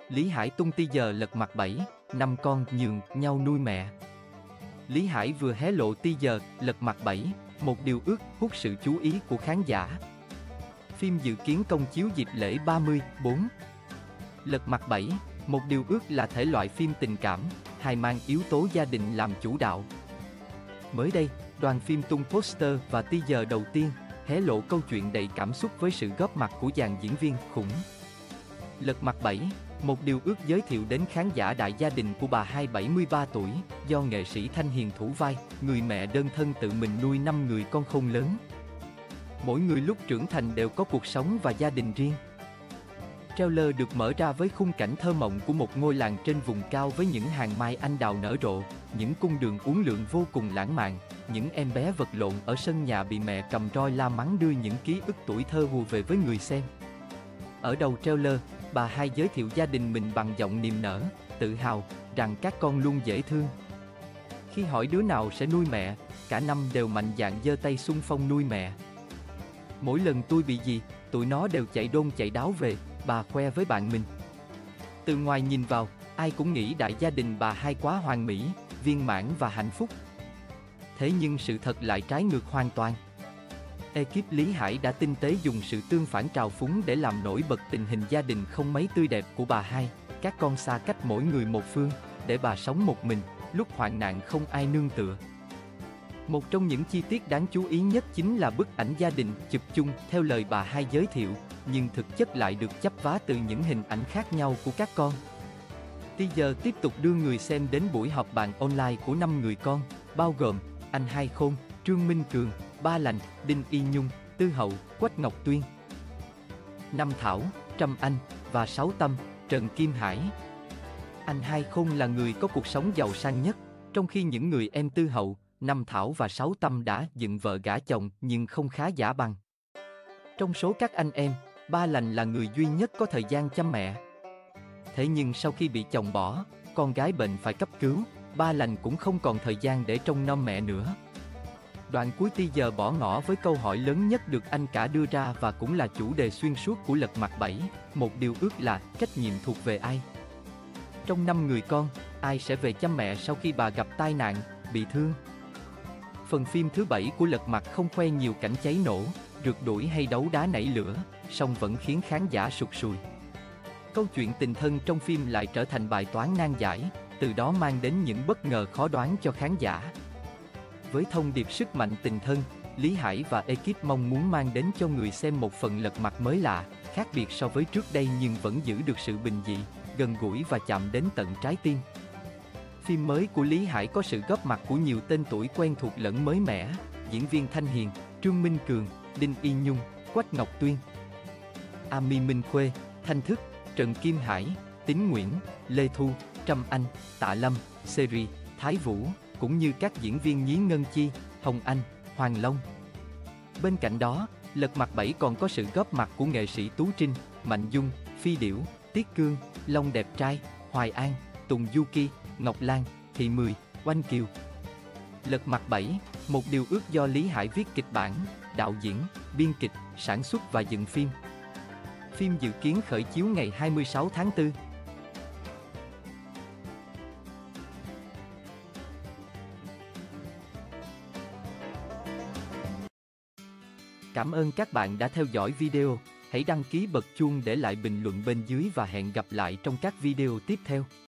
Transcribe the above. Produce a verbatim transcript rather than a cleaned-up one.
Lý Hải tung ti giờ lật mặt bảy, năm con nhường nhau nuôi mẹ. Lý Hải vừa hé lộ ti giờ lật mặt bảy, một điều ước hút sự chú ý của khán giả. Phim dự kiến công chiếu dịp lễ ba mươi, bốn. Lật mặt bảy, một điều ước là thể loại phim tình cảm, hài mang yếu tố gia đình làm chủ đạo. Mới đây, đoàn phim tung poster và teaser đầu tiên, hé lộ câu chuyện đầy cảm xúc với sự góp mặt của dàn diễn viên khủng. Lật mặt bảy, một điều ước giới thiệu đến khán giả đại gia đình của bà hai bảy mươi ba tuổi, do nghệ sĩ Thanh Hiền thủ vai, người mẹ đơn thân tự mình nuôi năm người con khôn lớn. Mỗi người lúc trưởng thành đều có cuộc sống và gia đình riêng. Trailer được mở ra với khung cảnh thơ mộng của một ngôi làng trên vùng cao với những hàng mai anh đào nở rộ, những cung đường uốn lượn vô cùng lãng mạn, những em bé vật lộn ở sân nhà bị mẹ cầm roi la mắng đưa những ký ức tuổi thơ hùa về với người xem. Ở đầu trailer, bà hai giới thiệu gia đình mình bằng giọng niềm nở, tự hào, rằng các con luôn dễ thương. Khi hỏi đứa nào sẽ nuôi mẹ, cả năm đều mạnh dạn giơ tay xung phong nuôi mẹ. Mỗi lần tôi bị gì, tụi nó đều chạy đôn chạy đáo về, bà khoe với bạn mình. Từ ngoài nhìn vào, ai cũng nghĩ đại gia đình bà hai quá hoàn mỹ, viên mãn và hạnh phúc. Thế nhưng sự thật lại trái ngược hoàn toàn. Ekip Lý Hải đã tinh tế dùng sự tương phản trào phúng để làm nổi bật tình hình gia đình không mấy tươi đẹp của bà hai, các con xa cách mỗi người một phương, để bà sống một mình, lúc hoạn nạn không ai nương tựa. Một trong những chi tiết đáng chú ý nhất chính là bức ảnh gia đình chụp chung theo lời bà hai giới thiệu, nhưng thực chất lại được chắp vá từ những hình ảnh khác nhau của các con. Teaser tiếp tục đưa người xem đến buổi họp bàn online của năm người con, bao gồm anh Hai Khôn, Trương Minh Cường, Ba Lành, Đinh Y Nhung, Tư Hậu, Quách Ngọc Tuyên, Năm Thảo, Trâm Anh và Sáu Tâm, Trần Kim Hải. Anh Hai Khôn là người có cuộc sống giàu sang nhất, trong khi những người em Tư Hậu, Năm Thảo và Sáu Tâm đã dựng vợ gả chồng nhưng không khá giả bằng. Trong số các anh em, Ba Lành là người duy nhất có thời gian chăm mẹ. Thế nhưng sau khi bị chồng bỏ, con gái bệnh phải cấp cứu, Ba Lành cũng không còn thời gian để trông nom mẹ nữa. Đoạn cuối teaser bỏ ngỏ với câu hỏi lớn nhất được anh cả đưa ra và cũng là chủ đề xuyên suốt của Lật Mặt bảy, một điều ước là trách nhiệm thuộc về ai? Trong năm người con, ai sẽ về chăm mẹ sau khi bà gặp tai nạn, bị thương? Phần phim thứ bảy của Lật Mặt không khoe nhiều cảnh cháy nổ, rượt đuổi hay đấu đá nảy lửa, song vẫn khiến khán giả sụt sùi. Câu chuyện tình thân trong phim lại trở thành bài toán nan giải, từ đó mang đến những bất ngờ khó đoán cho khán giả. Với thông điệp sức mạnh tình thân, Lý Hải và ekip mong muốn mang đến cho người xem một phần Lật Mặt mới lạ, khác biệt so với trước đây nhưng vẫn giữ được sự bình dị, gần gũi và chạm đến tận trái tim. Phim mới của Lý Hải có sự góp mặt của nhiều tên tuổi quen thuộc lẫn mới mẻ, diễn viên Thanh Hiền, Trương Minh Cường, Đinh Y Nhung, Quách Ngọc Tuyên, Ami Minh Khuê, Thanh Thức, Trần Kim Hải, Tín Nguyễn, Lê Thu, Trâm Anh, Tạ Lâm, Seri, Thái Vũ, cũng như các diễn viên Nhí Ngân Chi, Hồng Anh, Hoàng Long. Bên cạnh đó, Lật Mặt bảy còn có sự góp mặt của nghệ sĩ Tú Trinh, Mạnh Dung, Phi Điểu, Tiết Cương, Long Đẹp Trai, Hoài An, Tùng Du Ki, Ngọc Lan, Thị Mười, Oanh Kiều. Lật Mặt bảy, một điều ước do Lý Hải viết kịch bản, đạo diễn, biên kịch, sản xuất và dựng phim. Phim dự kiến khởi chiếu ngày hai mươi sáu tháng tư. Cảm ơn các bạn đã theo dõi video, hãy đăng ký bật chuông để lại bình luận bên dưới và hẹn gặp lại trong các video tiếp theo.